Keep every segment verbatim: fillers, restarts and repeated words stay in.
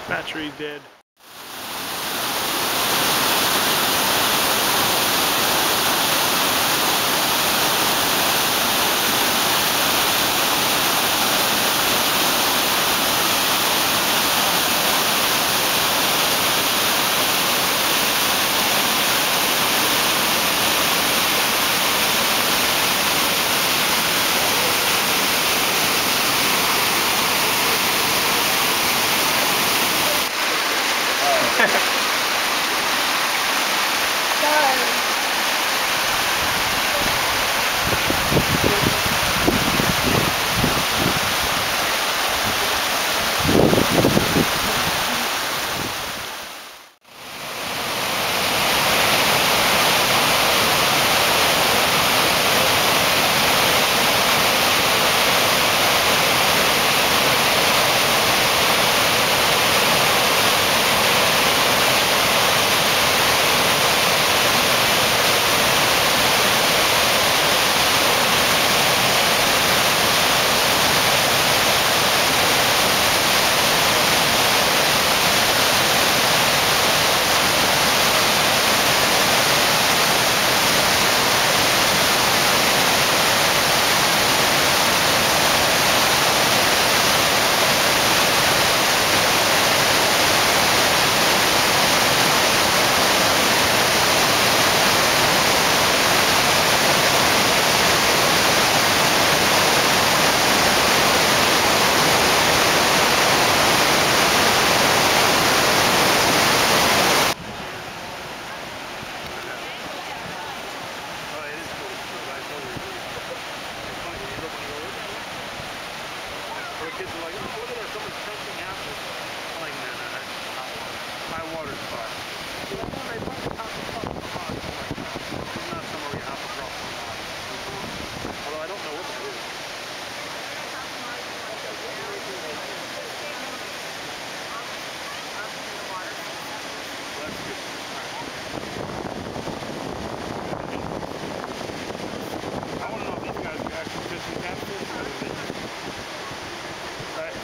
Battery dead. Kids are like, oh, look at that, someone's testing apples. I'm like, no, no, that's hot water. High water spot. So I'm on, I probably have to drop the pot. I'm like, this is not somewhere you have to drop the pot. Although I don't know what that is. That's good. I want to know if these guys are actually fishing catfish or is it just... Right.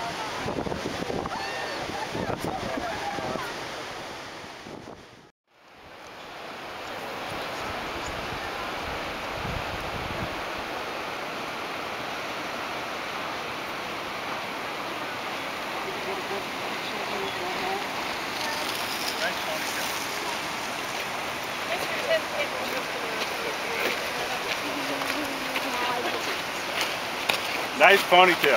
Nice ponytail.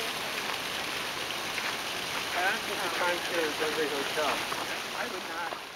Time to every hotel. I would not.